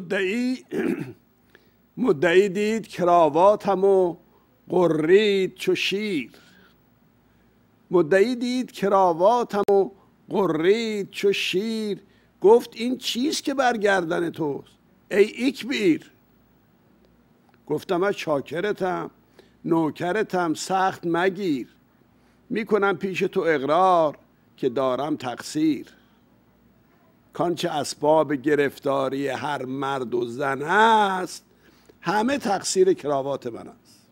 مدعی دید کراواتم و غرید چو شیر. مدعی دید کراواتم و غرید چو شیر. گفت این چیست که بر گردن توست ای ایکبیر؟ گفتمش چاکرتم نوکرتم سخت مگیر. میکنم پیش تو اقرار که دارم تقصیر. کانچه اسباب گرفتاری هر مرد و زن است همه تقصیر کراوات من است.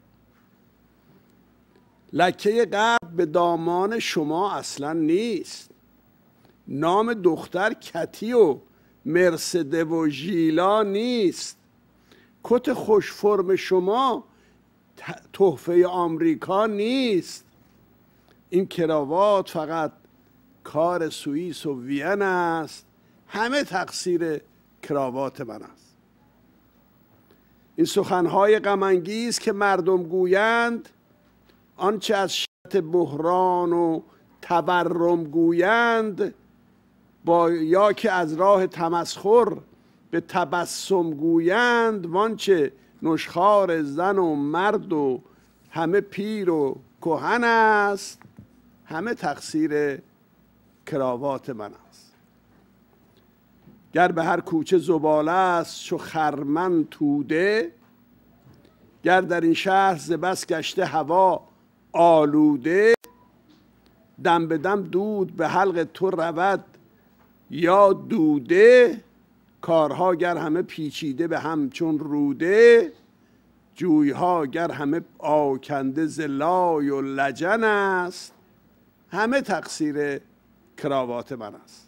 لکه قبل به دامان شما اصلا نیست. نام دختر کتی و مرسده و ژیلا نیست. کت خوش فرم شما تحفه آمریکا نیست. این کراوات فقط کار سوئیس و وین است. همه تقصیر کراوات من است. این سخنهای غم انگیز که مردم گویند، آنچه از شدت بحران و تورم گویند، با یا که از راه تمسخر به تبسم گویند، وانچه نشخوار زن و مرد و همه پیر و کهن است، همه تقصیر کراوات من است. گر به هر کوچه زباله است چو خرمن توده، گر در این شهر ز بس گشته هوا آلوده، دم به دم دود به حلق تو رود یا دوده، کارها گر همه پیچیده به هم چون روده، جویها گر همه آکنده ز لای و لجن است، همه تقصیر کراوات من است.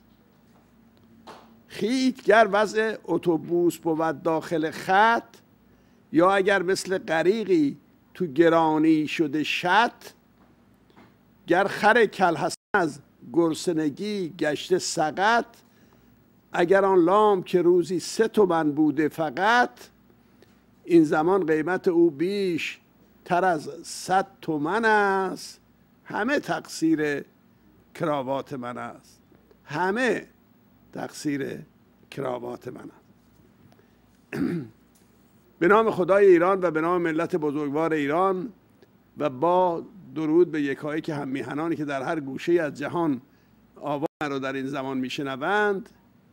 خیت گر وضع اتوبوس بود داخل خط، یا اگر مثل غریقی تو گرانی شده شط، گر خر کلحسن از گرسنگی گشته سقط، اگر آن لام که روزی 3 تومن بوده فقط، این زمان قیمت او بیش تر از 100 تومن است، همه تقصیر کراوات من است. همه تقصیر کراوات من است. به نام خدای ایران و به نام ملت بزرگوار ایران و با درود به یکایک هم میهنانی که در هر گوشه از جهان آواز رو در این زمان میشنوند،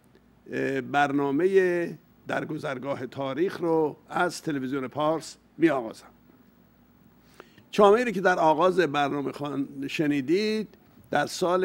برنامه در گذرگاه تاریخ رو از تلویزیون پارس می آغازم. چامه‌ای که در آغاز برنامه شنیدید در سال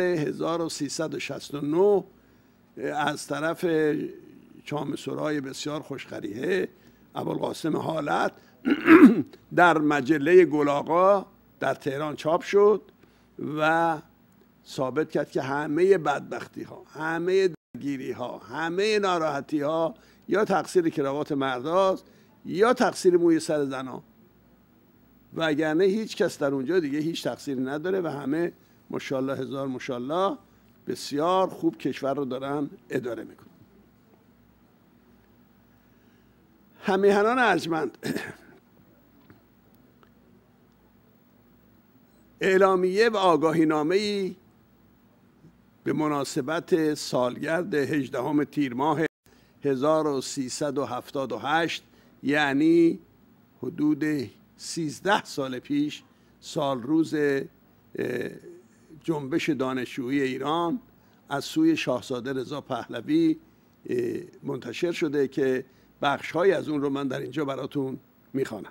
1369 از طرف چامه‌سرای بسیار خوشخریحه ابوالقاسم حالت در مجله گل‌آقا در تهران چاپ شد و ثابت کرد که همه بدبختی ها، همه درگیری ها، همه ناراحتی ها یا تقصیر کراوات مرداست یا تقصیر موی سر زنا، و اگرنه هیچ کس در اونجا دیگه هیچ تقصیری نداره و همه ماشاءالله هزار ماشاءالله بسیار خوب کشور رو دارن اداره میکنن. همیهنان ارجمند، اعلامیه و آگاهینامه‌ای به مناسبت سالگرد 18 تیر ماه 1378، یعنی حدود 13 سال پیش، سال روز جنبش دانشجویی ایران از سوی شاهزاده رضا پهلوی منتشر شده که بخش‌های از اون رو من در اینجا براتون میخوانم.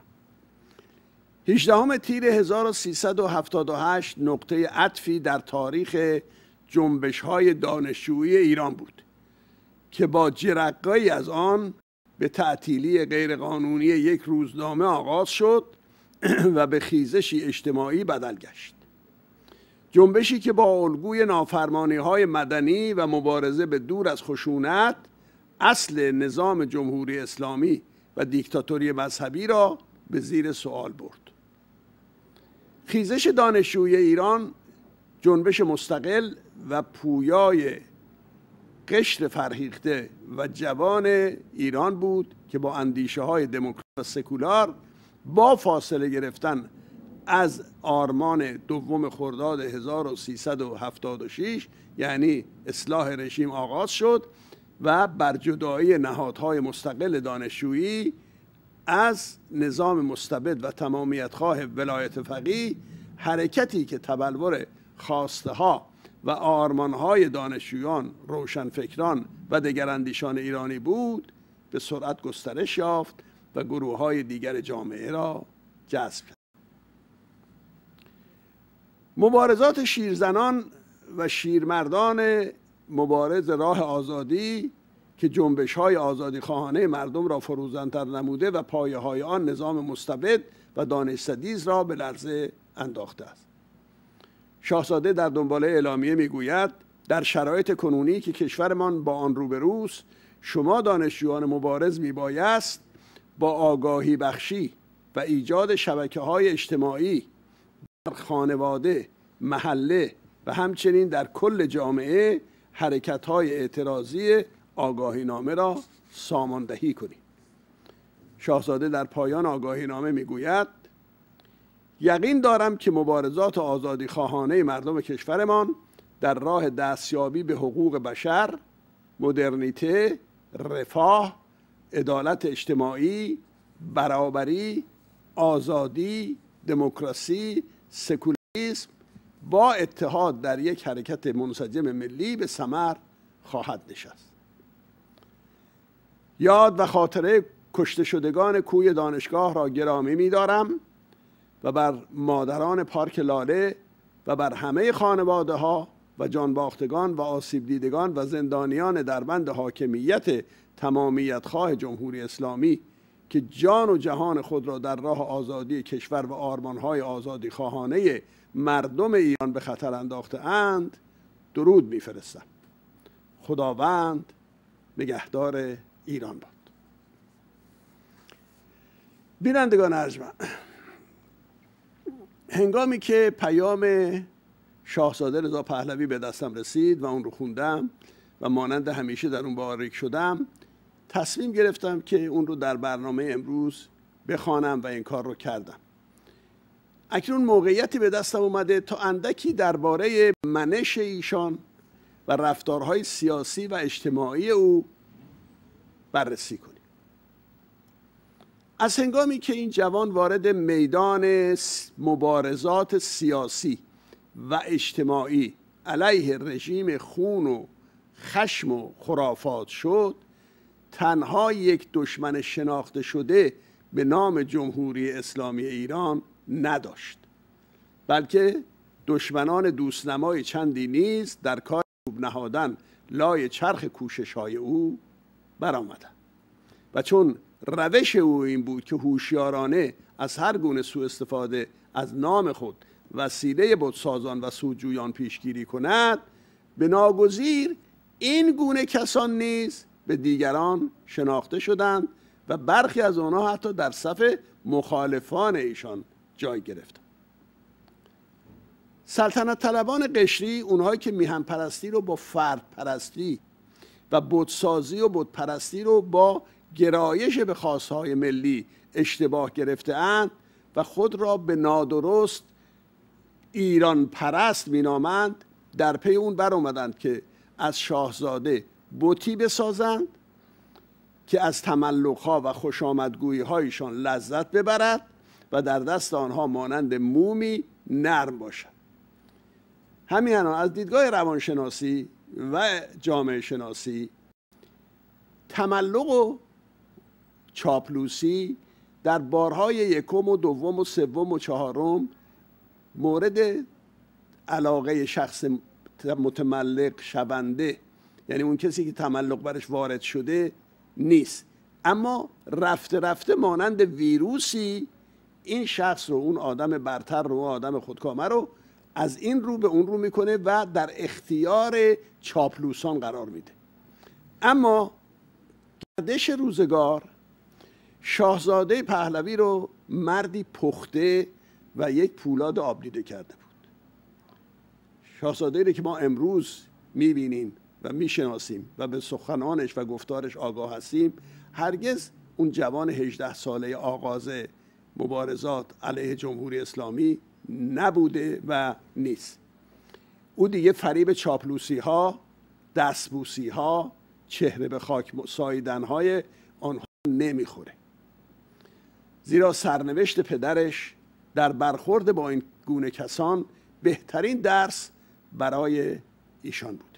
18 تیر 1378 نقطه عطفی در تاریخ جنبش‌های دانشجویی ایران بود که با جرقه‌ای از آن به تعطیلی غیرقانونی یک روزنامه آغاز شد و به خیزشی اجتماعی بدل گشت. جنبشی که با الگوی نافرمانی‌های مدنی و مبارزه به دور از خشونت اصل نظام جمهوری اسلامی و دیکتاتوری مذهبی را به زیر سوال برد. خیزش دانشجویی ایران جنبش مستقل و پویای قشر فرهیخته و جوان ایران بود که با اندیشه های دموکرات و سکولار با فاصله گرفتن از آرمان 2 خرداد 1376 یعنی اصلاح رژیم آغاز شد و برجدایی نهادهای مستقل دانشجویی از نظام مستبد و تمامیت‌خواه ولایت فقیه، حرکتی که تبلور خواسته ها و آرمانهای دانشجویان، روشنفکران و دگراندیشان ایرانی بود، به سرعت گسترش یافت و گروه‌های دیگر جامعه را جذب کرد. مبارزات شیرزنان و شیرمردان مبارز راه آزادی که جنبش‌های آزادیخواهانه مردم را فروزان‌تر نموده و پایه‌های آن نظام مستبد و دانش‌ستیز را به لرزه انداخته است. شاهزاده در دنباله اعلامیه میگوید در شرایط کنونی که کشورمان با آن روبروست، شما دانشجویان مبارز میبایست با آگاهی بخشی و ایجاد شبکه‌های اجتماعی در خانواده، محله و همچنین در کل جامعه حرکت‌های اعتراضی آگاهینامه را ساماندهی کنید. شاهزاده در پایان آگاهینامه میگوید یقین دارم که مبارزات آزادیخواهانه مردم کشورمان در راه دستیابی به حقوق بشر، مدرنیته، رفاه، عدالت اجتماعی، برابری، آزادی، دموکراسی، سکولاریسم با اتحاد در یک حرکت منسجم ملی به ثمر خواهد نشست. یاد و خاطره کشته شدگان کوی دانشگاه را گرامی می‌دارم و بر مادران پارک لاله و بر همه خانواده ها و جانباختگان و آسیب دیدگان و زندانیان در بند حاکمیت تمامیت‌خواه جمهوری اسلامی که جان و جهان خود را در راه آزادی کشور و آرمان‌های آزادی خواهانه مردم ایران به خطر انداخته اند درود می‌فرستم. خداوند نگهدار ایران باد. بینندگان ارجمند، هنگامی که پیام شاهزاده رضا پهلوی به دستم رسید و اون رو خوندم و مانند همیشه در اون باریک شدم، تصمیم گرفتم که اون رو در برنامه امروز بخوانم و این کار رو کردم. اکنون موقعیتی به دستم اومده تا اندکی درباره منش ایشان و رفتارهای سیاسی و اجتماعی او بررسی کنیم. از هنگامی که این جوان وارد میدان مبارزات سیاسی و اجتماعی علیه رژیم خون و خشم و خرافات شد، تنها یک دشمن شناخته شده به نام جمهوری اسلامی ایران نداشت، بلکه دشمنان دوستنمای چندی نیز در کار چوب نهادن لای چرخ کوشش‌های او برآمدند. و چون روش او این بود که هوشیارانه از هر گونه سوء استفاده از نام خود وسیله بتسازان و سودجویان پیشگیری کند، به ناگزیر این گونه کسان نیز به دیگران شناخته شدند و برخی از آنها حتی در صف مخالفان ایشان جای گرفتند. سلطنت طلبان قشری، اونهایی که میهن پرستی رو با فرد پرستی و بتسازی و بت پرستی رو با گرایش به خواستهای ملی اشتباه گرفته اند و خود را به نادرست ایران پرست مینامند، در پی اون بر آمدند که از شاهزاده بتی بسازند که از تملق‌ها و خوشامدگویی‌هایشان لذت ببرد و در دست آنها مانند مومی نرم باشد. همین از دیدگاه روانشناسی و جامعه شناسی، تملق و چاپلوسی در بارهای یکم و دوم و سوم و چهارم مورد علاقه شخص متملق شونده، یعنی اون کسی که تملق برش وارد شده نیست، اما رفته رفته مانند ویروسی این شخص رو، اون آدم برتر رو، آدم خودکامه رو از این رو به اون رو میکنه و در اختیار چاپلوسان قرار میده. اما گردش روزگار شاهزاده پهلوی رو مردی پخته و یک پولاد آبلیده کرده بود. شاهزاده‌ای رو که ما امروز میبینیم و میشناسیم و به سخنانش و گفتارش آگاه هستیم، هرگز اون جوان 18 ساله آغاز مبارزات علیه جمهوری اسلامی نبوده و نیست. او دیگه فریب چاپلوسی ها، دستبوسی ها، چهره به خاک ساییدن‌های آنها نمیخوره، زیرا سرنوشت پدرش در برخورد با این گونه کسان بهترین درس برای ایشان بود.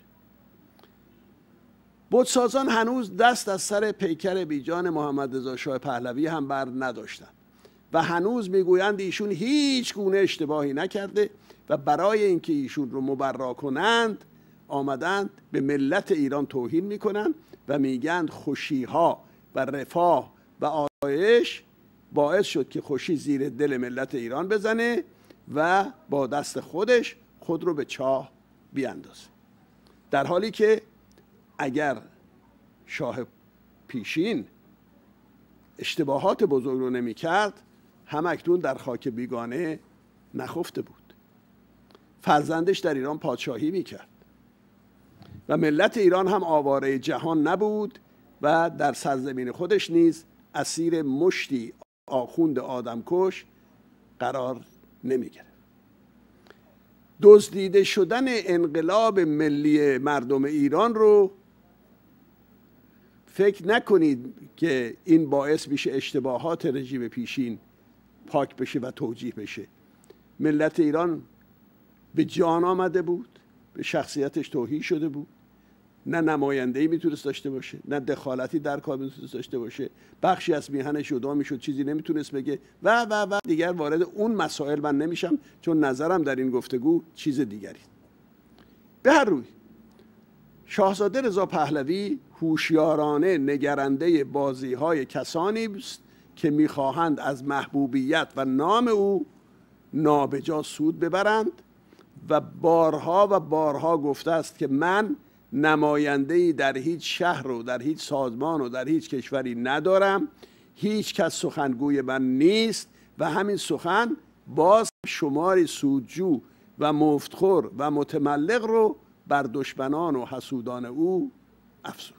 بتسازان هنوز دست از سر پیکر بیجان محمد رضا شاه پهلوی هم بر نداشتند و هنوز میگویند ایشون هیچ گونه اشتباهی نکرده و برای اینکه ایشون رو مبرا کنند آمدند به ملت ایران توهین میکنند و میگند خوشیها و رفاه و آرایش باعث شد که خوشی زیر دل ملت ایران بزنه و با دست خودش خود رو به چاه بیاندازه، در حالی که اگر شاه پیشین اشتباهات بزرگ رو نمی کرد هم اکنون در خاک بیگانه نخفته بود. فرزندش در ایران پادشاهی می کرد و ملت ایران هم آواره جهان نبود و در سرزمین خودش نیز اسیر مشتی آخوند آدمکش قرار نمی گرفت. دزدیده شدن انقلاب ملی مردم ایران رو فکر نکنید که این باعث میشه اشتباهات رژیم پیشین پاک بشه و توجیه بشه. ملت ایران به جان آمده بود، به شخصیتش توهین شده بود، نه نماینده‌ای میتونست داشته باشه، نه دخالتی در کار میتونست داشته باشه، بخشی از میهنش جدا میشد، چیزی نمیتونست بگه و دیگر وارد اون مسائل من نمیشم چون نظرم در این گفتگو چیز دیگری. به هر روی شاهزاده رضا پهلوی هوشیارانه نگرنده بازی‌های کسانی است که میخواهند از محبوبیت و نام او نابجا سود ببرند و بارها گفته است که من نماینده‌ای در هیچ شهر و در هیچ سازمان و در هیچ کشوری ندارم، هیچ کس سخنگوی من نیست و همین سخن باز شماری سودجو و مفتخور و متملق رو بر دشمنان و حسودان او افزود.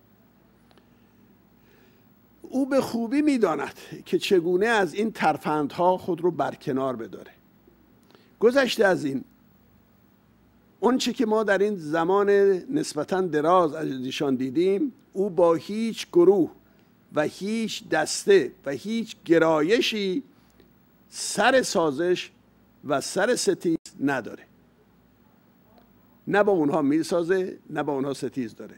او به خوبی می‌داند که چگونه از این ترفندها خود رو برکنار بداره. گذشته از این اونچه که ما در این زمان نسبتاً دراز از ایشان دیدیم، او با هیچ گروه و هیچ دسته و هیچ گرایشی سر سازش و سر ستیز نداره. نه با اونها میسازه نه با اونها ستیز داره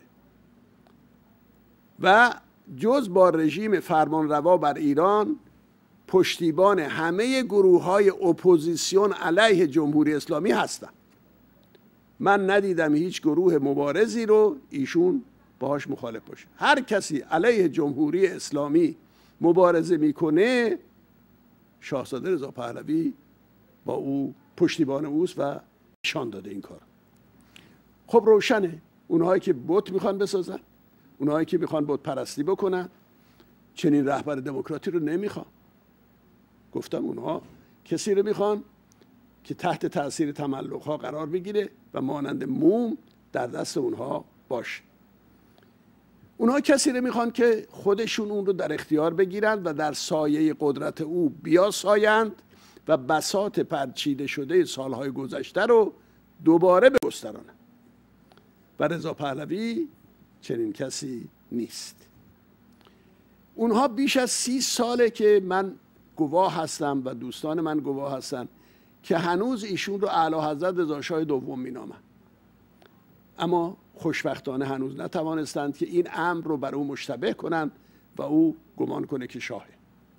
و جز با رژیم فرمانروا بر ایران پشتیبان همه گروه‌های اپوزیسیون علیه جمهوری اسلامی هستند. من ندیدم هیچ گروه مبارزی رو ایشون باهاش مخالف باشه. هر کسی علیه جمهوری اسلامی مبارزه میکنه شاهزاده رضا پهلوی با او پشتیبان اوست و نشان داده این کار. خب روشنه اونهایی که بت میخوان بسازن، اونهایی که میخوان بت پرستی بکنن، چنین رهبر دموکراتی رو نمیخوان. گفتم اونها کسی رو میخوان که تحت تاثیر تملق‌ها قرار بگیره و مانند موم در دست اونها باشه. اونها کسی رو میخوان که خودشون اون رو در اختیار بگیرند و در سایه قدرت او بیاسایند و بساط پرچیده شده سالهای گذشته رو دوباره بگسترانند. و رضا پهلوی چنین کسی نیست. اونها بیش از 30 ساله که من گواه هستم و دوستان من گواه هستن که هنوز ایشون رو اعلی حضرت رضا شاه دوم مینامن، اما خوشبختانه هنوز نتوانستند که این امر رو بر او مشتبه کنند و او گمان کنه که شاهه.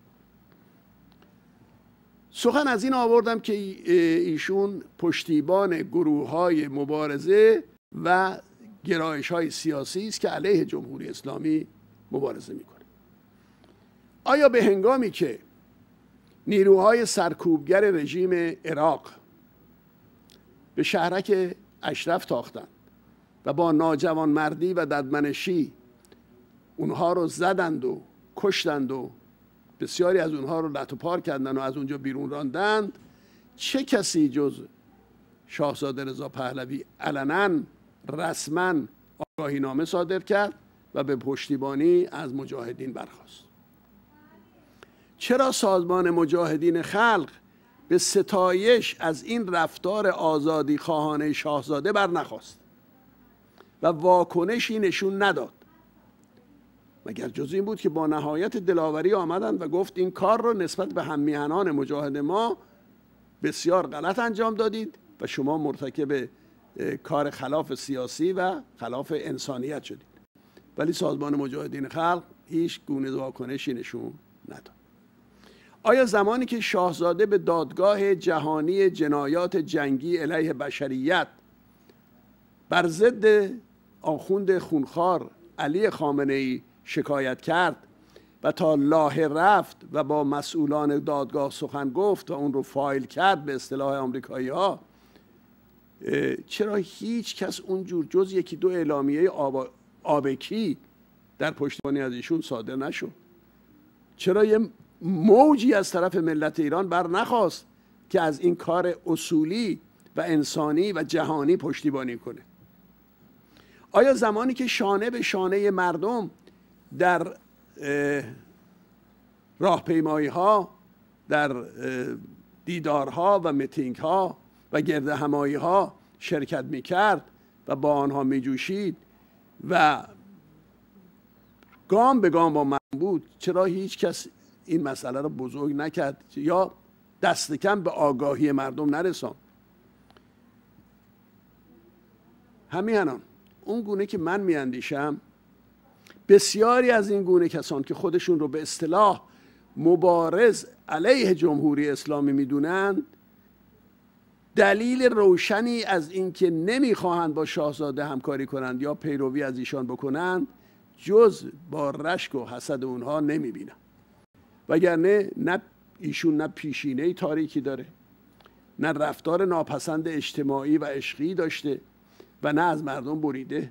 سخن از این آوردم که ایشون پشتیبان گروه‌های مبارزه و گرایش‌های سیاسی است که علیه جمهوری اسلامی مبارزه می‌کنه. آیا به هنگامی که نیروهای سرکوبگر رژیم عراق به شهرک اشرف تاختند و با ناجوانمردی و ددمنشی اونها رو زدند و کشتند و بسیاری از اونها رو لطو پار کردند و از اونجا بیرون راندند، چه کسی جز شاهزاده رضا پهلوی علنا رسما آگاهینامه صادر کرد و به پشتیبانی از مجاهدین برخاست؟ چرا سازمان مجاهدین خلق به ستایش از این رفتار آزادی خواهانه شاهزاده برنخواست و واکنشی نشون نداد مگر جز این بود که با نهایت دلاوری آمدند و گفت این کار رو نسبت به هم میهنان مجاهد ما بسیار غلط انجام دادید و شما مرتکب کار خلاف سیاسی و خلاف انسانیت شدید. ولی سازمان مجاهدین خلق هیچ گونه واکنشی نشون نداد. آیا زمانی که شاهزاده به دادگاه جهانی جنایات جنگی علیه بشریت بر ضد آخوند خونخوار علی خامنه‌ای شکایت کرد و تا لاهه رفت و با مسئولان دادگاه سخن گفت و اون رو فایل کرد به اصطلاح آمریکایی‌ها، چرا هیچ کس اونجور جز یکی دو اعلامیه آبکی در پشتیبانی از ایشون صادر نشد؟ چرا یه موجی از طرف ملت ایران بر نخواست که از این کار اصولی و انسانی و جهانی پشتیبانی کنه؟ آیا زمانی که شانه به شانه مردم در راهپیمایی‌ها، در دیدارها و میتینگ‌ها و گردهمایی‌ها شرکت می‌کرد و با آنها می‌جوشید و گام به گام با من بود، چرا هیچ کس این مسئله رو بزرگ نکرد یا دست کم به آگاهی مردم نرساند؟ همینان اون گونه که من میاندیشم، بسیاری از این گونه کسان که خودشون رو به اصطلاح مبارز علیه جمهوری اسلامی میدونن، دلیل روشنی از اینکه نمیخواهند با شاهزاده همکاری کنند یا پیروی از ایشان بکنند جز با رشک و حسد اونها نمیبینم. وگرنه نه ایشون نه پیشینه تاریکی داره، نه رفتار ناپسند اجتماعی و عشقی داشته و نه از مردم بریده.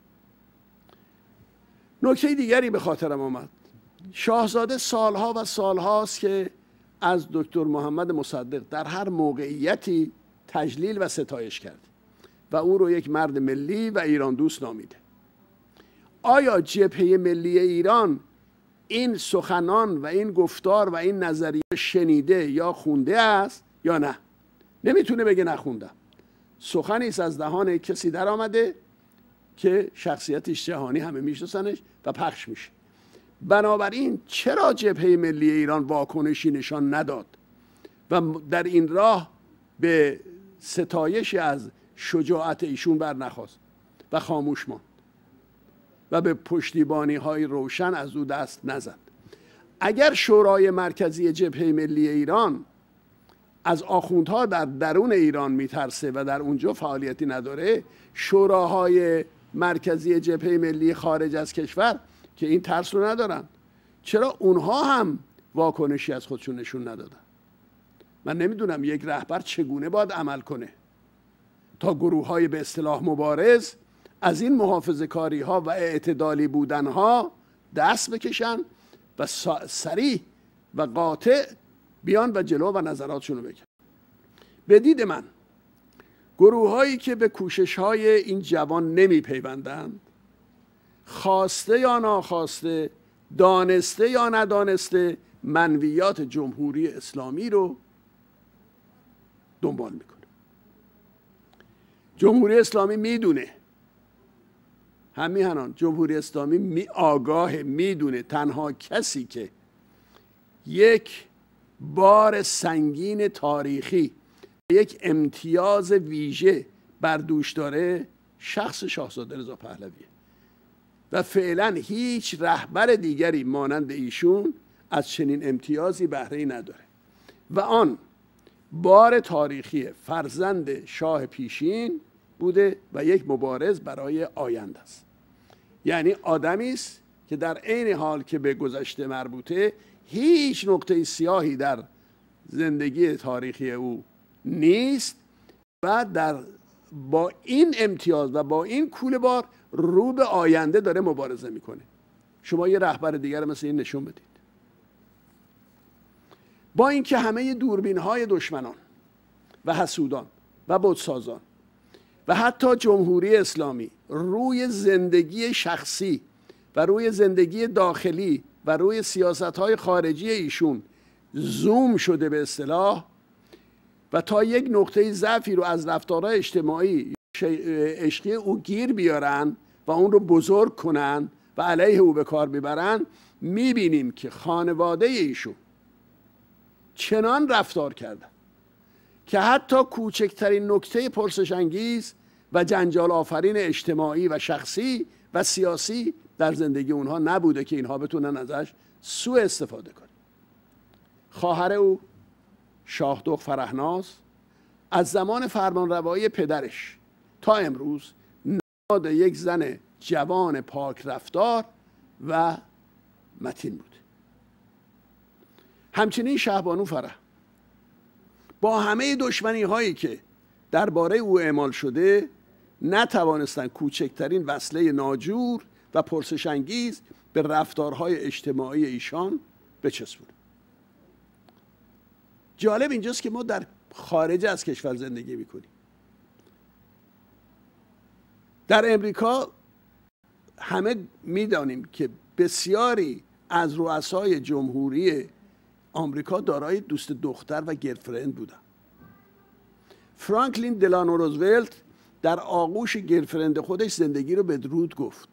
نکته دیگری به خاطرم آمد. شاهزاده سالها و سالهاست که از دکتر محمد مصدق در هر موقعیتی تجلیل و ستایش کرده و او رو یک مرد ملی و ایران دوست نامیده. آیا جبهه ملی ایران این سخنان و این گفتار و این نظریه شنیده یا خونده است یا نه؟ نمیتونه بگه نخوندم. سخنی است از دهان کسی در آمده که شخصیتش جهانی همه میشناسنش و پخش میشه. بنابراین چرا جبهه ملی ایران واکنشی نشان نداد و در این راه به ستایش از شجاعت ایشون بر نخواست و خاموش ماند و به پشتیبانی های روشن از او دست نزد؟ اگر شورای مرکزی جبهه ملی ایران از آخوندها در درون ایران میترسه و در اونجا فعالیتی نداره، شوراهای مرکزی جبهه ملی خارج از کشور که این ترس رو ندارن، چرا اونها هم واکنشی از خودشون نشون ندادن؟ من نمیدونم یک رهبر چگونه باید عمل کنه تا گروه‌های به اصطلاح مبارز از این محافظه‌کاری ها و اعتدالی بودن ها دست بکشن و صریح و قاطع بیان و جلو و نظراتشون رو بگن. به دید من گروه هایی که به کوشش های این جوان نمی پیوندند، خواسته یا ناخواسته، دانسته یا ندانسته، منویات جمهوری اسلامی رو دنبال میکنه. جمهوری اسلامی میدونه، همین جمهوری اسلامی آگاه، میدونه تنها کسی که یک بار سنگین تاریخی، یک امتیاز ویژه بر دوش داره شخص شاهزاده رضا پهلویه و فعلا هیچ رهبر دیگری مانند ایشون از چنین امتیازی بهره‌ای نداره و آن بار تاریخی فرزند شاه پیشین بوده و یک مبارز برای آینده است. یعنی آدمی است که در عین حال که به گذشته مربوطه، هیچ نقطه سیاهی در زندگی تاریخی او نیست و با این امتیاز و با این کوله بار رو به آینده داره مبارزه میکنه. شما یه رهبر دیگر مثل این نشون بدید. با اینکه همه دوربین های دشمنان و حسودان و بتسازان و حتی جمهوری اسلامی روی زندگی شخصی و روی زندگی داخلی و روی سیاست‌های خارجی ایشون زوم شده به اصطلاح و تا یک نقطه ضعفی رو از رفتارهای اجتماعی عشقی او گیر بیارن و اون رو بزرگ کنن و علیه او به کار میبرن، میبینیم که خانواده ایشون چنان رفتار کردن که حتی کوچکترین نکته پرسش انگیز و جنجال آفرین اجتماعی و شخصی و سیاسی در زندگی اونها نبوده که اینها بتونن ازش سوء استفاده کنن. خواهر او شاهدخت فرهناز از زمان فرمانروایی پدرش تا امروز نماد یک زن جوان پاک رفتار و متین بود. همچنین شهبانو فرح با همه دشمنی هایی که درباره او اعمال شده نتوانستند کوچکترین وصله ناجور و پرسش انگیز به رفتارهای اجتماعی ایشان بچسبونه. جالب اینجاست که ما در خارج از کشور زندگی میکنیم. در امریکا همه میدانیم که بسیاری از رؤسای جمهوری آمریکا دارای دوست دختر و گرلفرند بودن. فرانکلین دلانو روزولت در آغوش گرلفرند خودش زندگی رو بدرود گفت.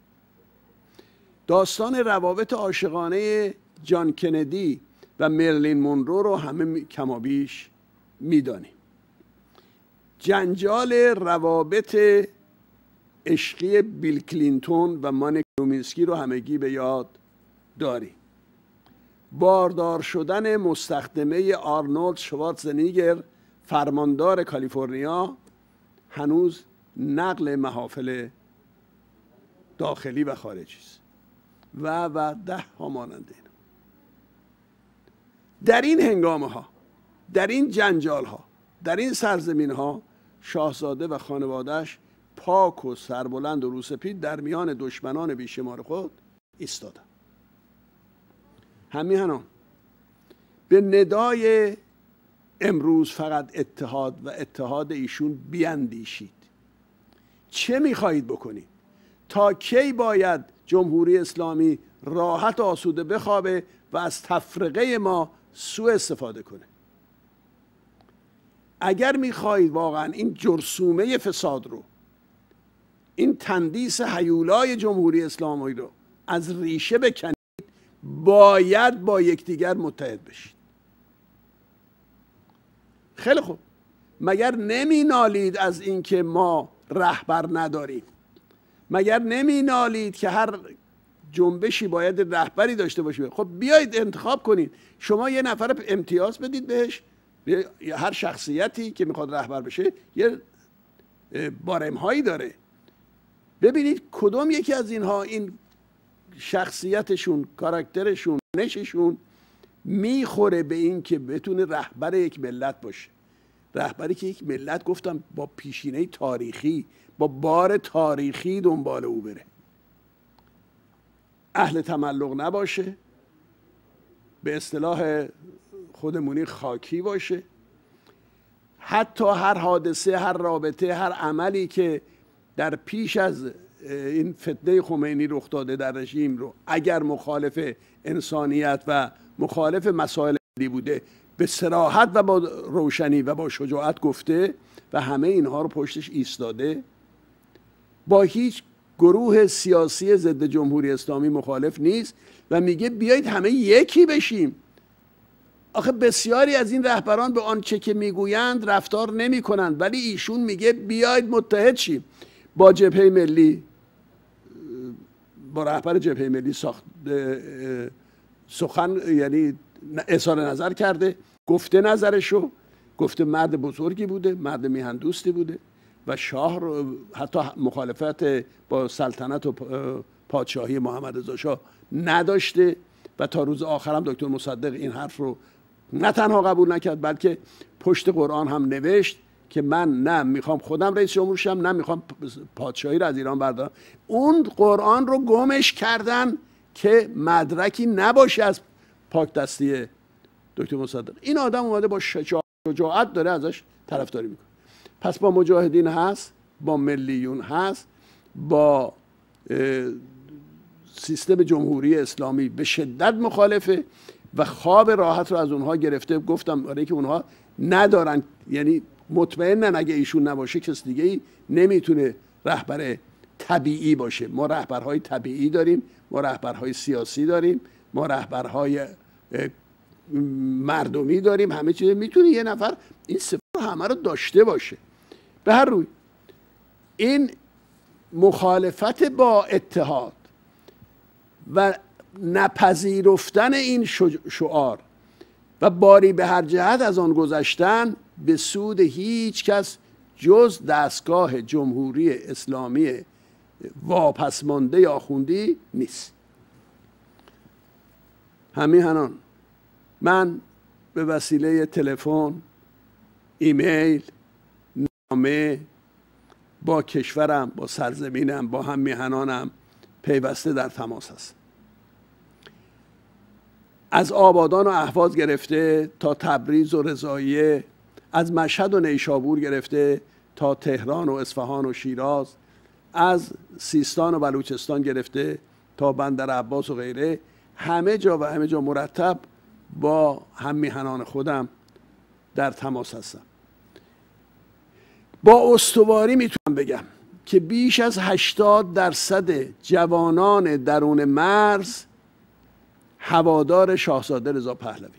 داستان روابط عاشقانه جان کندی و مرلین مونرو رو همه کمابیش میدانیم. جنجال روابط عشقی بیل کلینتون و مانیکا لومینسکی رو همگی به یاد داریم. باردار شدن مستخدمه آرنولد شوارزنگر فرماندار کالیفرنیا هنوز نقل محافل داخلی و خارجی است و ده ها مانند اینا. در این هنگامه ها، در این جنجال ها، در این سرزمین ها شاهزاده و خانوادهش پاک و سربلند و روسپید در میان دشمنان بیشمار خود ایستادند. همیهنان به ندای امروز فقط اتحاد و اتحاد ایشون بیاندیشید. چه میخواهید بکنید؟ تا کی باید جمهوری اسلامی راحت و آسوده بخوابه و از تفرقه ما سوء استفاده کنه؟ اگر میخواهید واقعا این جرثومه فساد رو، این تندیس هیولای جمهوری اسلامی رو از ریشه بکنید، باید با یکدیگر متحد بشید. خیلی خوب، مگر نمی نالید از اینکه ما رهبر نداریم؟ مگر نمی نالید که هر جنبشی باید رهبری داشته باشه؟ خب بیایید انتخاب کنید. شما یه نفر امتیاز بدید بهش، هر شخصیتی که میخواد رهبر بشه یه بارمهایی داره. ببینید کدوم یکی از اینها، این شخصیتشون، کاراکترشون، نششون میخوره به این که بتونه رهبر یک ملت باشه. رهبری که یک ملت، گفتم، با پیشینه تاریخی، با بار تاریخی دنبال او بره، اهل تملق نباشه، به اصطلاح خودمونی خاکی باشه، حتی هر حادثه، هر رابطه، هر عملی که در پیش از این فتنه خمینی رخ داده در رژیم رو اگر مخالف انسانیت و مخالف مسائل ملی بوده به صراحت و با روشنی و با شجاعت گفته و همه اینها رو پشتش ایستاده. با هیچ گروه سیاسی ضد جمهوری اسلامی مخالف نیست و میگه بیایید همه یکی بشیم. آخه بسیاری از این رهبران به آنچه که میگویند رفتار نمی کنند، ولی ایشون میگه بیایید متحد شیم. با جبهه ملی، با رهبر جبهه ملی سخن، یعنی اظهار نظر کرده، گفته نظرشو، گفته مرد بزرگی بوده، مرد میهن دوستی بوده و شاه رو حتی مخالفت با سلطنت و پادشاهی محمد رضا شاه نداشته و تا روز آخر هم دکتر مصدق این حرف رو نه تنها قبول نکرد بلکه پشت قرآن هم نوشت که من نه میخوام خودم رئیس جمهور شم، نه میخوام پادشاهی رو از ایران بردارم. اون قرآن رو گمش کردن که مدرکی نباشه از پاک دستی دکتر مصدق. این آدم اومده با شجاعت داره ازش طرفداری میکنه. پس با مجاهدین هست، با ملیون هست، با سیستم جمهوری اسلامی به شدت مخالفه و خواب راحت رو از اونها گرفته. گفتم آره که اونها ندارن، یعنی مطمئنن اگه ایشون نباشه کس دیگه ای نمیتونه رهبر طبیعی باشه. ما رهبرهای طبیعی داریم، ما رهبرهای سیاسی داریم، ما رهبرهای مردمی داریم. همه چیز میتونه یه نفر این صفات همه رو داشته باشه. به هر روی این مخالفت با اتحاد و نپذیرفتن این شعار و باری به هر جهت از آن گذشتن به سود هیچ کس جز دستگاه جمهوری اسلامی واپسمانده آخوندی نیست. همیهنان من به وسیله تلفن، ایمیل، نامه با کشورم، با سرزمینم، با همیهنانم پیوسته در تماس هستم. از آبادان و اهواز گرفته تا تبریز و رضاییه، از مشهد و نیشابور گرفته تا تهران و اصفهان و شیراز، از سیستان و بلوچستان گرفته تا بندر عباس و غیره، همه جا مرتب با هممیهنان خودم در تماس هستم. با استواری میتونم بگم که بیش از 80% جوانان درون مرز هوادار شاهزاده رضا پهلوی.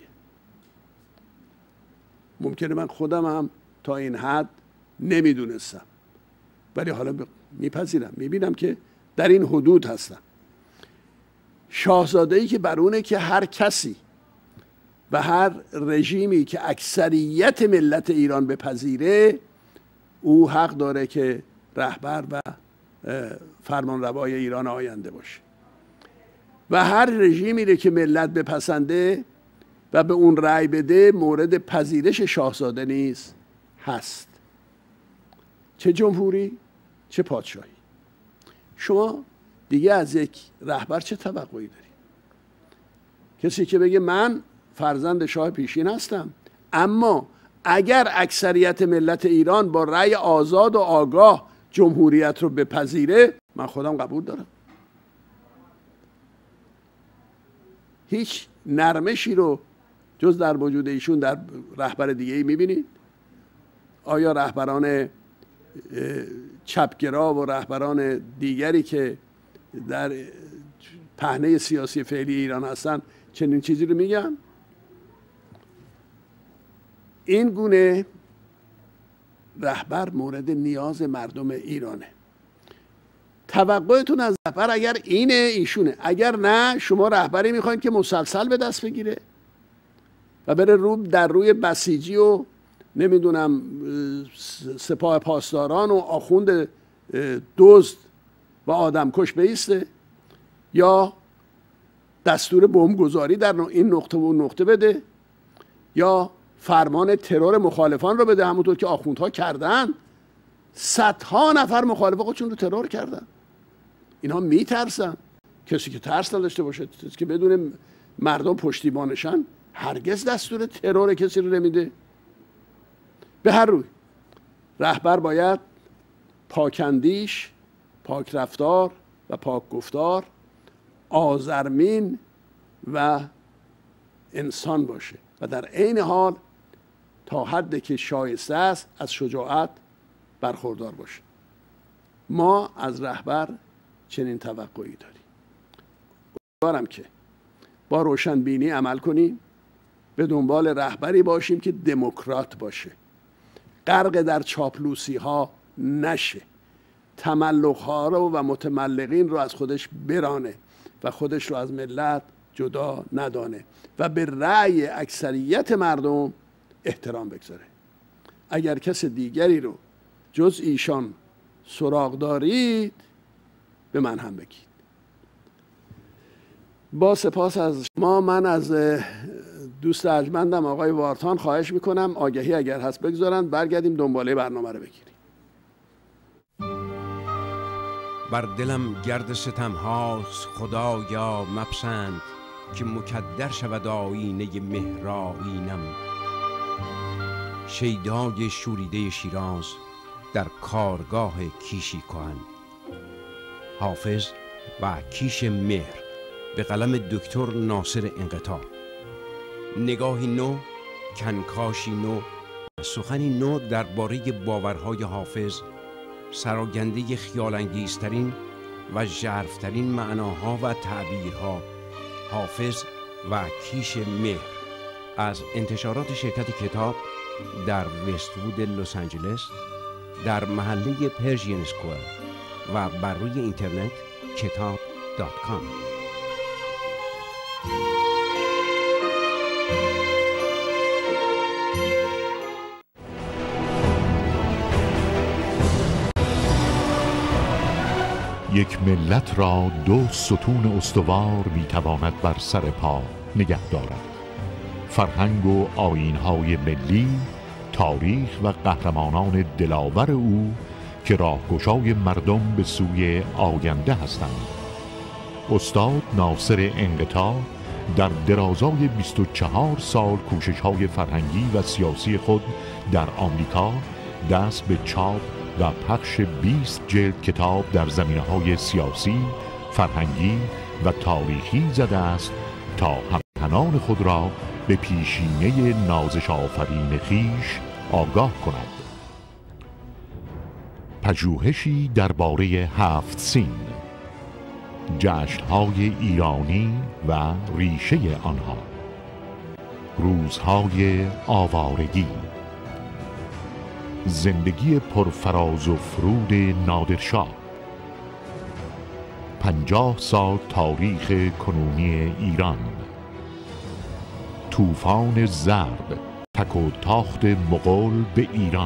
ممکنه من خودم هم تا این حد نمیدونستم، ولی حالا میپذیرم، میبینم که در این حدود هستم. شاهزاده‌ای که برونه که هر کسی و هر رژیمی که اکثریت ملت ایران بپذیره، او حق داره که رهبر و فرمانروای ایران آینده باشه. و هر رژیمی که ملت بپسنده و به اون رأی بده مورد پذیرش شاهزاده نیز هست، چه جمهوری چه پادشاهی. شما دیگه از یک رهبر چه توقعی داری؟ کسی که بگه من فرزند شاه پیشین هستم، اما اگر اکثریت ملت ایران با رأی آزاد و آگاه جمهوریت رو بپذیره، من خودم قبول دارم. هیچ نرمشی رو جز در وجود ایشون در رهبر دیگه ای میبینید؟ آیا رهبران چپگرا و رهبران دیگری که در پهنه سیاسی فعلی ایران هستن چنین چیزی رو میگن؟ این گونه رهبر مورد نیاز مردم ایرانه. توقعتون از رهبر اگر اینه ایشونه، اگر نه شما رهبری میخواین که مسلسل به دست بگیره و بره در روی بسیجی و نمیدونم سپاه پاسداران و آخوند دزد و آدمکش بیسته، یا دستور بمبگذاری در این نقطه و اون نقطه بده، یا فرمان ترور مخالفان رو بده، همونطور که آخوندها کردن. صدها نفر مخالف خودشون رو ترور کردن. اینها میترسن. کسی که ترس نداشته باشه، کسی که بدون مردم پشتیبانشن، هرگز دستور ترور کسی رو نمیده. به هر روی رهبر باید پاکندیش، پاک رفتار و پاک گفتار، آزرمین و انسان باشه و در عین حال تا حدی که شایسته است از شجاعت برخوردار باشه. ما از رهبر چنین توقعی داریم که با روشنبینی عمل کنیم، به دنبال رهبری باشیم که دموکرات باشه، غرق در چاپلوسی ها نشه، تملق ها رو و متملقین رو از خودش برانه و خودش رو از ملت جدا ندانه و به رأی اکثریت مردم احترام بگذاره. اگر کس دیگری رو جز ایشان سراغ دارید به من هم بگید. با سپاس از شما، من از دوست ارجمندم آقای وارتان خواهش میکنم آگهی اگر هست بگذارن، برگردیم دنباله برنامه رو بگیریم. بر دلم گرد ستم هاست خدایا مپسند، که مکدر شود آیینه مهرآیینم. شیدای شوریده شیراز در کارگاه کیشی کهن. حافظ و کیش مهر به قلم دکتر ناصر انقطاع. نگاهی نو، کنکاشی نو، سخنی نو درباره باورهای حافظ، سراگنده خیال‌انگیزترین و ژرف‌ترین معناها و تعبیرها، حافظ و کیش مهر، از انتشارات شرکت کتاب در وست‌وود لس آنجلس در محله پرژین اسکوئر و بر روی اینترنت کتاب.com. یک ملت را دو ستون استوار میتواند بر سر پا نگه دارد: فرهنگ و آیین‌های ملی، تاریخ و قهرمانان دلاور او که راهگشای مردم به سوی آینده هستند. استاد ناصر انقطاع در درازای 24 سال کوشش‌های فرهنگی و سیاسی خود در آمریکا دست به چاپ و پخش 20 جلد کتاب در زمینه‌های سیاسی، فرهنگی و تاریخی زده است تا هموطنان خود را به پیشینه نازش آفرین خویش آگاه کند. پژوهشی درباره 7 سین، جشن‌های ایرانی و ریشه آنها، روزهای آوارگی، زندگی پرفراز و فرود نادرشاه، 50 سال تاریخ کنونی ایران، طوفان زرد، تک و تاخت مغول به ایران،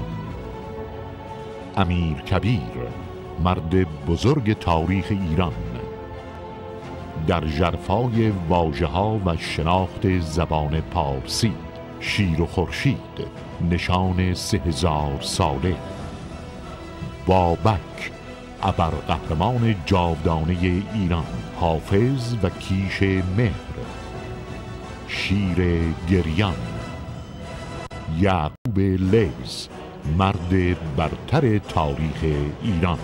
امیر کبیر، مرد بزرگ تاریخ ایران، در ژرفای واژه‌ها و شناخت زبان پارسی، شیر و خورشید، نشان 3000 ساله، بابک، ابرقهرمان جاودانه ایران، حافظ و کیش مهر، شیر گریان، یعقوب لیث، مرد برتر تاریخ ایران.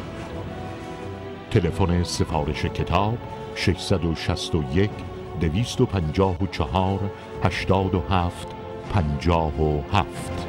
تلفن سفارش کتاب 661 254 87 57.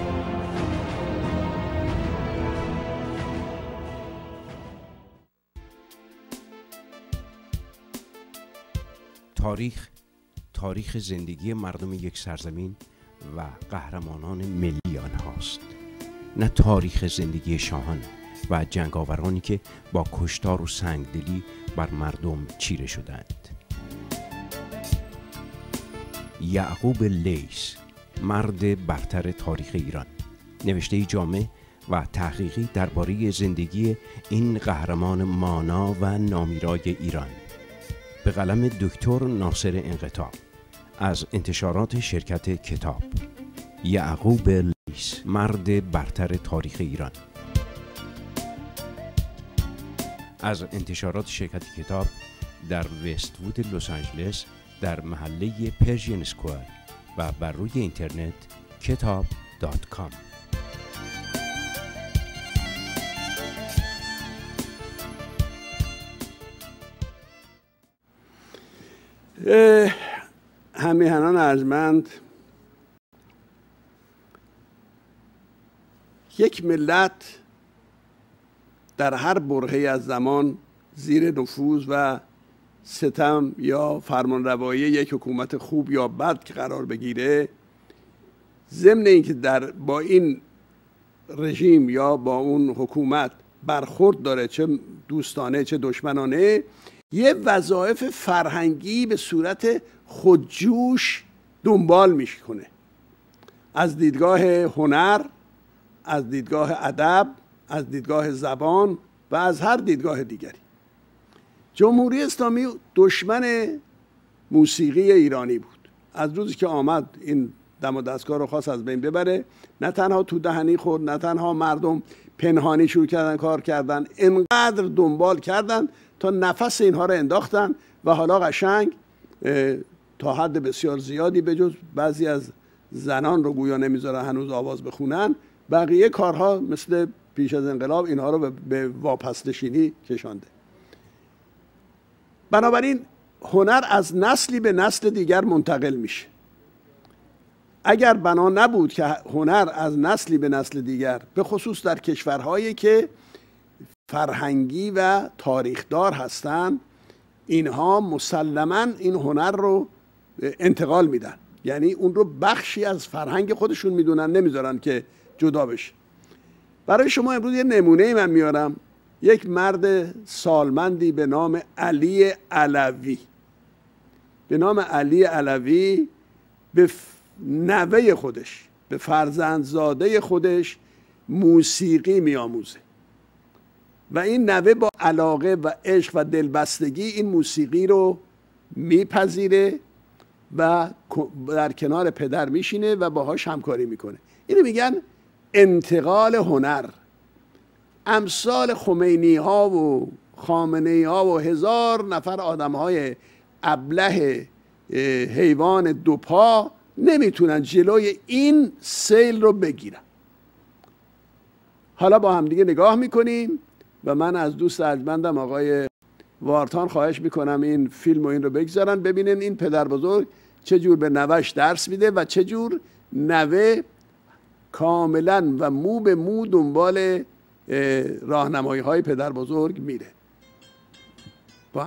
تاریخ زندگی مردم یک سرزمین و قهرمانان ملی آنهاست، نه تاریخ زندگی شاهان و جنگاورانی که با کشتار و سنگدلی بر مردم چیره شدند. یعقوب لیث، مرد برتر تاریخ ایران، نوشته جامع و تحقیقی درباره زندگی این قهرمان مانا و نامیرای ایران، به قلم دکتر ناصر انقطاع، از انتشارات شرکت کتاب. یعقوب لیث، مرد برتر تاریخ ایران، از انتشارات شرکت کتاب در وست‌وود لس آنجلس در محله پرژین اسکوئر و بر روی اینترنت کتاب.com. همیهنان ارجمند، یک ملت در هر برهه‌ای از زمان زیر نفوذ و ستم یا فرمانروایی یک حکومت خوب یا بد که قرار بگیره، ضمن اینکه با این رژیم یا با اون حکومت برخورد داره، چه دوستانه چه دشمنانه، یه وظایف فرهنگی به صورت خودجوش دنبال میکنه، از دیدگاه هنر، از دیدگاه ادب، از دیدگاه زبان و از هر دیدگاه دیگری. جمهوری اسلامی دشمن موسیقی ایرانی بود. از روزی که آمد این دم و دستگاه رو خواست از بین ببره، نه تنها تو دهنی خورد، نه تنها مردم پنهانی شروع کردن کار کردن، انقدر دنبال کردن تا نفس اینها رو انداختن و حالا قشنگ تا حد بسیار زیادی به جز بعضی از زنان رو گویا نمیذارن هنوز آواز بخونن، بقیه کارها مثل پیش از انقلاب اینها رو به واپسنشینی کشانده. بنابراین هنر از نسلی به نسل دیگر منتقل میشه. اگر بنا نبود که هنر از نسلی به نسل دیگر، به خصوص در کشورهایی که فرهنگی و تاریخدار هستند، اینها مسلماً این هنر رو انتقال میدن، یعنی اون رو بخشی از فرهنگ خودشون میدونن، نمیذارن که جدا بشه. برای شما امروز یه نمونه من میارم. یک مرد سالمندی به نام علی علوی، به نام علی علوی به نوه خودش، به فرزندزاده خودش موسیقی میآموزه و این نوه با علاقه و عشق و دلبستگی این موسیقی رو میپذیره و در کنار پدر میشینه و باهاش همکاری میکنه. اینو میگن انتقال هنر. امثال خمینی ها و خامنه‌ای ها و هزار نفر آدم های ابله حیوان دوپا نمیتونن جلوی این سیل رو بگیرن. حالا با هم دیگه نگاه میکنیم و من از دوست ارجمندم آقای وارتان خواهش میکنم این فیلم و این رو بگذارن، ببینن این پدر بزرگ چجور به نوش درس میده و چجور نوه کاملا و مو به مو دنبال راهنمایی های پدر بزرگ میره. با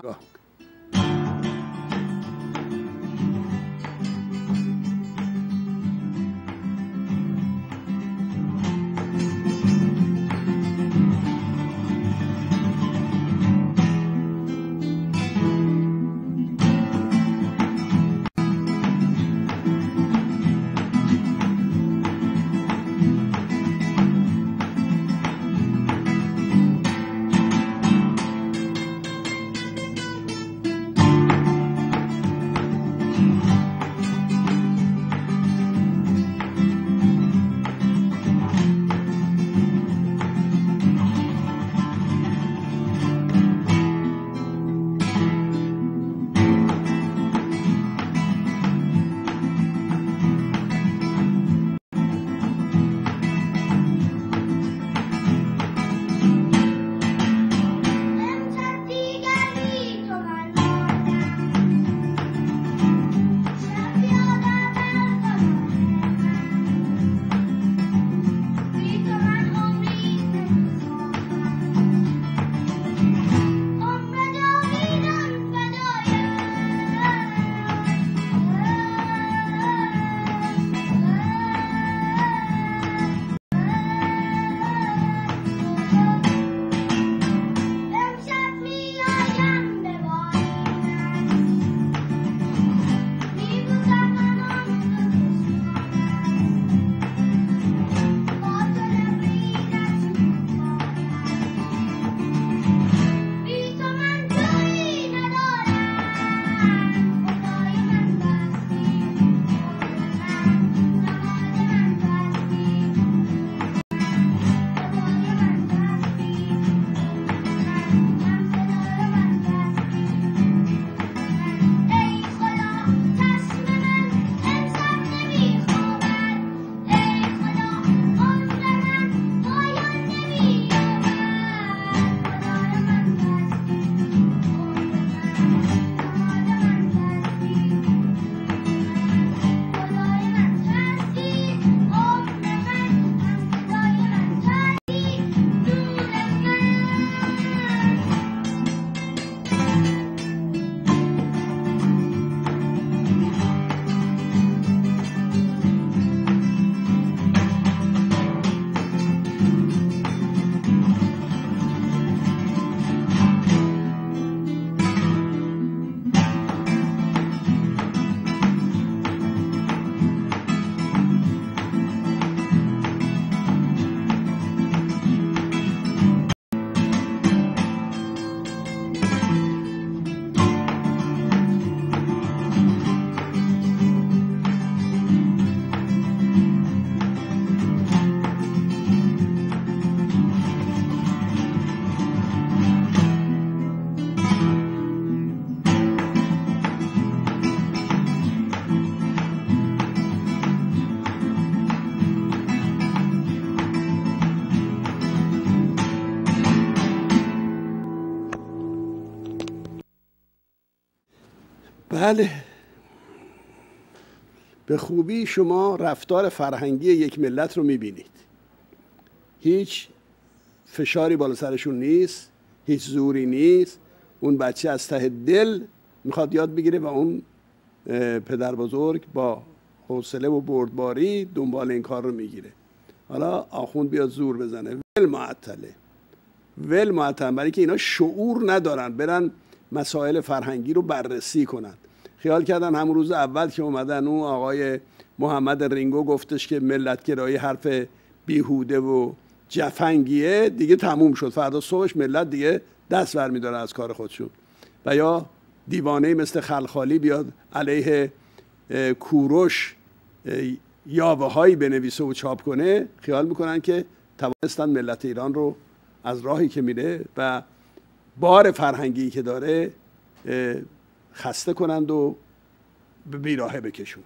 بله، به خوبی شما رفتار فرهنگی یک ملت رو میبینید. هیچ فشاری بالا سرشون نیست، هیچ زوری نیست. اون بچه از ته دل میخواد یاد بگیره و اون پدر بزرگ با حوصله و بردباری دنبال این کار رو میگیره. حالا آخوند بیاد زور بزنه، ول معطل، برای که اینا شعور ندارن برن مسائل فرهنگی رو بررسی کنن. خیال کردن همون روز اول که اومدن اون آقای محمد رینگو گفتش که ملتگرایی حرف بیهوده و جفنگیه، دیگه تموم شد. فردا صبحش ملت دیگه دست برمی‌داره از کار خودشون. و یا دیوانه مثل خلخالی بیاد علیه کوروش یاوه هایی بنویسه و چاپ کنه، خیال میکنن که توانستن ملت ایران رو از راهی که میره و بار فرهنگی که داره خسته کنند و به بیراهه بکشون.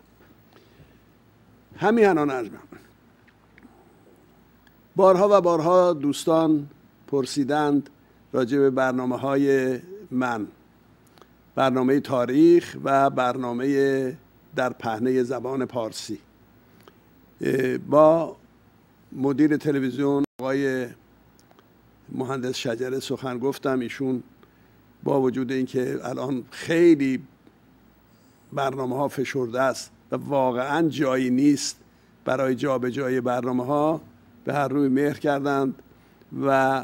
همیهنان ارجمند، بارها و بارها دوستان پرسیدند راجع به برنامه‌های من، برنامه تاریخ و برنامه در پهنه زبان پارسی. با مدیر تلویزیون آقای مهندس شجره سخن گفتم. ایشون با وجود اینکه الان خیلی برنامه‌ها فشرده است و واقعا جایی نیست برای جابجایی برنامه‌ها، به هر روی مهر کردند و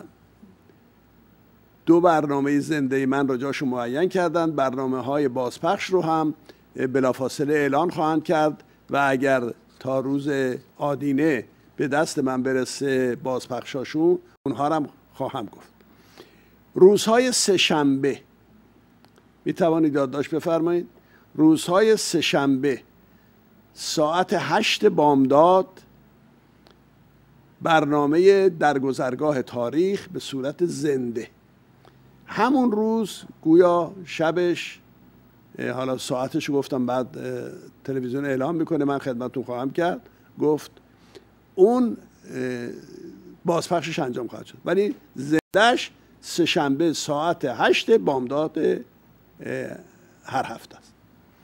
2 برنامه زنده من را جاشو معین کردند. برنامه‌های بازپخش رو هم بلافاصله اعلان خواهند کرد و اگر تا روز آدینه به دست من برسه بازپخشاشون، اونها هم خواهم گفت. روزهای سه‌شنبه می توانید یادداشت بفرمایید. روزهای سه‌شنبه ساعت 8 بامداد برنامه در گذرگاه تاریخ به صورت زنده. همون روز گویا شبش، حالا ساعتش گفتم بعد تلویزیون اعلام میکنه، من خدمتتون خواهم کرد، گفت اون بازپخشش انجام خواهد شد، ولی زندهش سه‌شنبه ساعت 8 بامداد هر هفته است.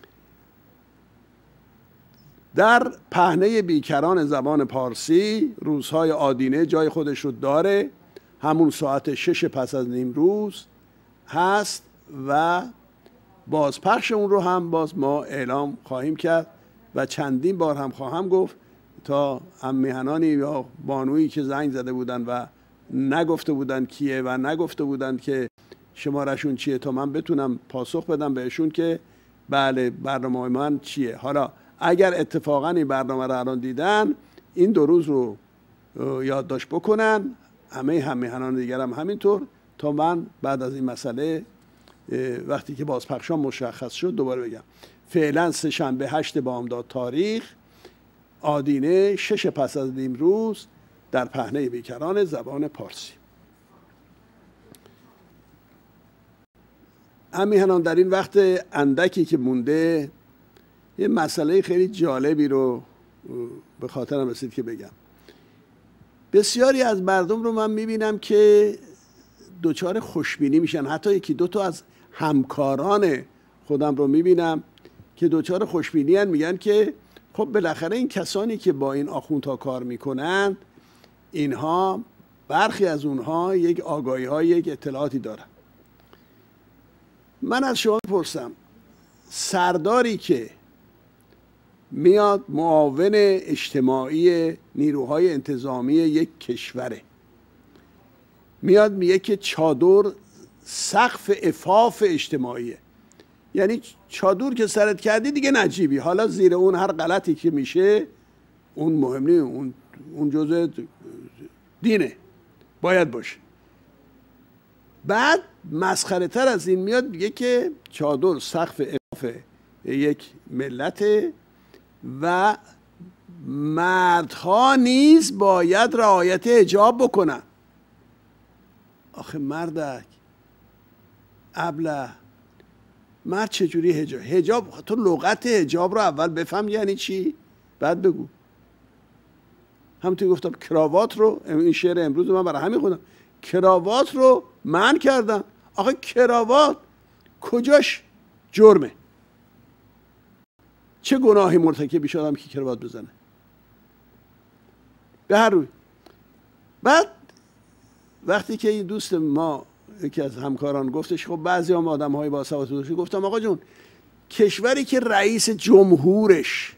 در پهنه بیکران زبان پارسی روزهای آدینه جای خودش رو داره، همون ساعت 6 پس از نیم روز هست و بازپخش اون رو هم باز ما اعلام خواهیم کرد و چندین بار هم خواهم گفت تا هم میهنانی یا بانویی که زنگ زده بودن و نگفته بودن کیه و نگفته بودن که شمارشون چیه، تا من بتونم پاسخ بدم بهشون که بله برنامه من چیه. حالا اگر اتفاقا این برنامه رو الان دیدن، این 2 روز رو یادداشت بکنن، همه میهنان دیگر هم همینطور، تا من بعد از این مسئله وقتی که بازپخشان مشخص شد دوباره بگم. فعلا سه‌شنبه 8 بامداد تاریخ، آدینه 6 پس از نیم روز در پهنه بیکران زبان پارسی. همیهنان در این وقت اندکی که مونده یه مسئله خیلی جالبی رو به خاطرم رسید که بگم. بسیاری از مردم رو من میبینم که دچار خوشبینی میشن، حتی 1-2 تا از همکاران خودم رو میبینم که دچار خوشبینی هن، میگن که خب بالاخره این کسانی که با این آخوندها کار میکنند، اینها برخی از اونها یک آگاهی ها، یک اطلاعاتی دارن. من از شما پرسم، سرداری که میاد معاون اجتماعی نیروهای انتظامی یک کشوره، میاد میگه که چادر سقف عفاف اجتماعیه، یعنی چادر که سرت کردی دیگه نجیبی، حالا زیر اون هر غلطی که میشه اون مهم نیست، اون جزء دینه، باید باشه. بعد مسخره تر از این میاد میگه که چادر سقف عفاف یک ملته و مردها نیز باید رعایت حجاب بکنن. آخه مردک ابله، مرد چجوری حجاب؟ تو لغت حجاب رو اول بفهم یعنی چی، بعد بگو. همونطور گفتم کراوات رو، این شعر امروز من برای همین خوندم، کراوات رو منع کردن. آخه کراوات کجاش جرمه؟ چه گناهی مرتکب میشه آدم که کراوات بزنه؟ به هر روی. بعد وقتی که این دوست ما یکی از همکاران گفتش خب بعضی هم آدم های با سواد داشته، گفتم آقا جون کشوری که رئیس جمهورش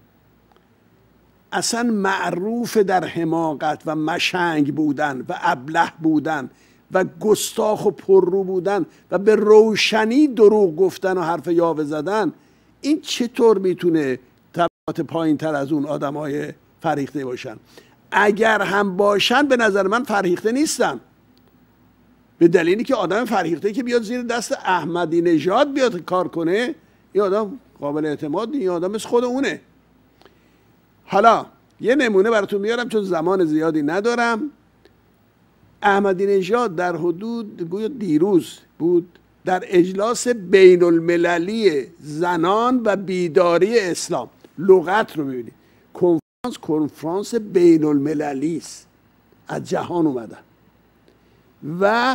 اصلا معروف در حماقت و مشنگ بودن و ابله بودن و گستاخ و پررو بودن و به روشنی دروغ گفتن و حرف یاوه زدن، این چطور میتونه طبقات پایین تر از اون آدم های فرهیخته باشن؟ اگر هم باشن به نظر من فرهیخته نیستن، به دلیلی که آدم فرهیخته که بیاد زیر دست احمدی نژاد بیاد کار کنه، این آدم قابل اعتماد نیست، این آدم مثل خود اونه. حالا یه نمونه براتون میارم چون زمان زیادی ندارم. احمدی نژاد در حدود گویا دیروز بود در اجلاس بین المللی زنان و بیداری اسلام، لغت رو ببینید، کنفرانس بین المللی است، از جهان اومدن و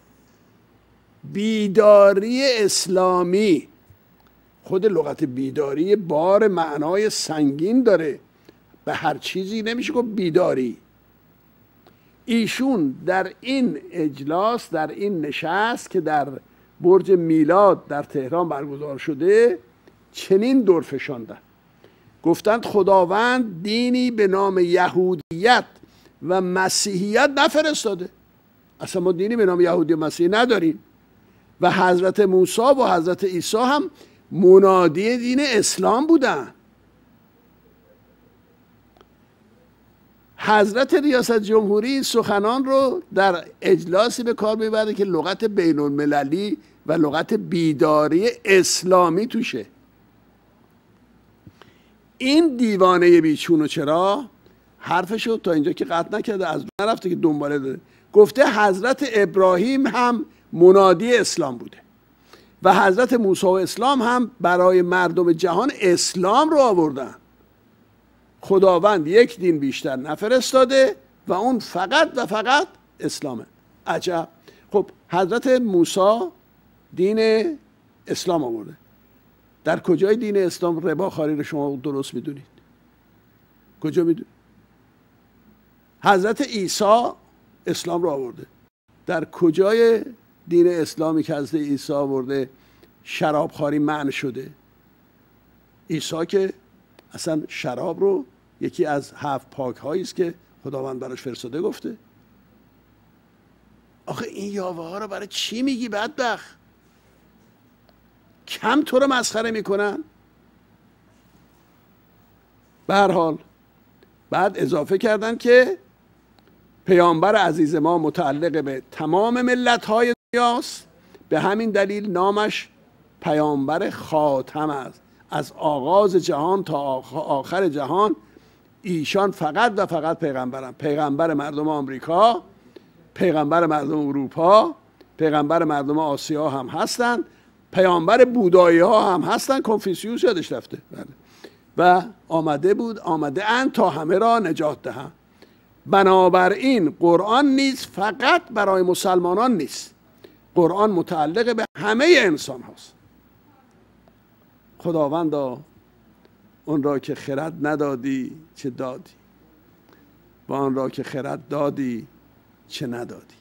بیداری اسلامی. خود لغت بیداری بار معنای سنگین داره، به هر چیزی نمیشه گفت بیداری. ایشون در این اجلاس، در این نشست که در برج میلاد در تهران برگزار شده، چنین دور فشاندن، گفتند خداوند دینی به نام یهودیت و مسیحیت نفرستاده، اصلا ما دینی به نام یهودی و مسیحی نداریم و حضرت موسی و حضرت عیسی هم منادی دین اسلام بودن. حضرت ریاست جمهوری سخنان رو در اجلاسی به کار میبره که لغت بین المللی و لغت بیداری اسلامی توشه. این دیوانه بیچون و چرا حرفشو تا اینجا که قطع نکرده، از نرفته که دنباله داره، گفته حضرت ابراهیم هم منادی اسلام بوده و حضرت موسی و اسلام هم برای مردم جهان اسلام رو آوردن. خداوند یک دین بیشتر نفرستاده و اون فقط و فقط اسلامه. عجب. خب حضرت موسی دین اسلام آورده، در کجای دین اسلام رباخواری رو شما درست میدونید؟ کجا میدونید؟ حضرت عیسی اسلام رو آورده، در کجای دین اسلامی که حضرت عیسی آورده شرابخواری منع شده؟ عیسی که اصلا شراب رو یکی از 7 پاک هایی است که خداوند براش فرستاده گفته. آخه این یاوه ها رو برای چی میگی بدبخت؟ کم تو رو مسخره میکنن؟ به هر حال بعد اضافه کردن که پیامبر عزیز ما متعلق به تمام ملت های دنیاست، به همین دلیل نامش پیامبر خاتم است. از آغاز جهان تا آخر جهان ایشان فقط و فقط پیغمبرن. پیغمبر مردم آمریکا، پیغمبر مردم اروپا، پیغمبر مردم آسیا هم هستن، پیامبر بودایی ها هم هستن، کنفوسیوس یادش رفته و آمده اند تا همه را نجات دهند. بنابراین قرآن نیز فقط برای مسلمانان نیست، قرآن متعلق به همه انسان هاست. خداوندا اون را که خرد ندادی چه دادی، و آن را که خرد دادی چه ندادی.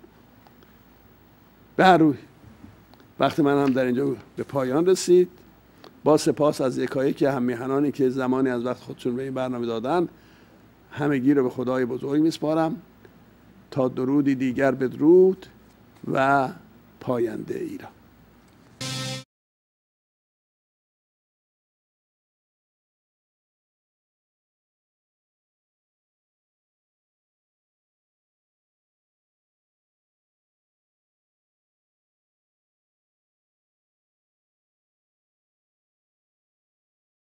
به هر روی وقت من هم در اینجا به پایان رسید. با سپاس از یکایک هم میهنانی که زمانی از وقت خودشون به این برنامه دادن، همگی رو به خدای بزرگ میسپارم تا درودی دیگر بدرود و پاینده ایران.